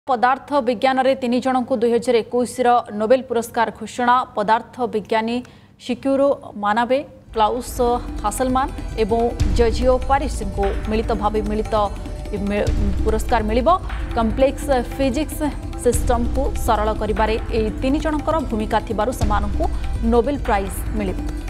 पदार्थ विज्ञान रे 3 जन को 2021 नोबेल पुरस्कार घोषणा। पदार्थ विज्ञानी सिक्यूरो मानाबे, क्लाउस हासलमान एवं जॉर्जियो पारिसी को मिलित भाव पुरस्कार मिलिबो। कम्प्लेक्स फिजिक्स सिस्टम को सरल करिबारे ए 3 जनकर भूमिका थिबारु समानकु नोबेल प्राइज मिलिबो।